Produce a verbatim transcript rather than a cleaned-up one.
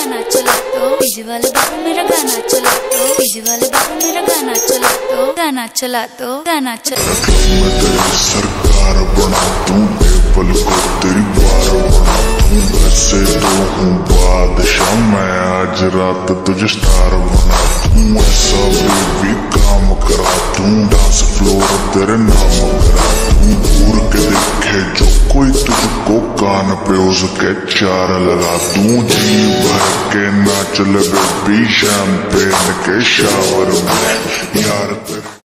गाना चला तो डीजे वाले बाबू मेरा गाना चला तो डीजे वाले बाबू मेरा गाना चला तो गाना चला तो गाना चला। मैं तेरी सरकार बना दूं, टेबल को तेरी बार बना दूं। वैसे तो हूँ बादशाह, मैं आज रात तुझे स्टार बना दूं। ऐसा भी काम करा दूं, डांस फ्लोर तेरे नाम करा दूं। दूर के देखे जो कोई तुझको कान पे उसके चार लगा दूं। जी भर के नाच ले बेबी शैंपेन के शावर में यार तेरे